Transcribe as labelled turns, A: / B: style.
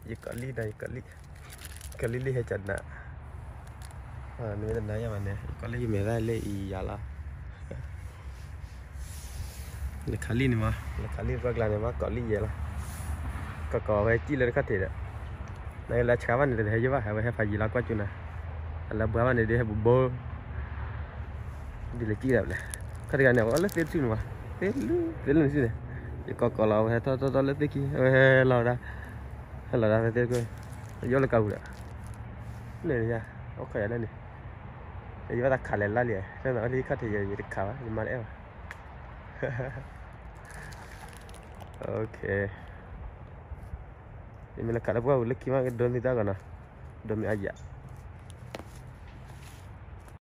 A: kali đây kali li hay chặt nè nếu nãy mà nè kali mẹ ra lấy ý là kali này mà kali bác là này mà kali vậy là có về chi lên khách thì đấy này là chả văn để thấy chứ phải phải gì là quá chú nè là bữa văn để hay bố đi lấy chi đẹp này khách cái này có lấy phết chứ mà phết lên chứ này có lò hay to lấy phết kia lò ra phải phết coi vô là cầu đấy này nha ok đây này giờ ta khá lên lại liền nên là đi khách thì giờ được khá nhưng mà đấy ok ini nak kalau buat lagi mana dom itu kan, dom aja.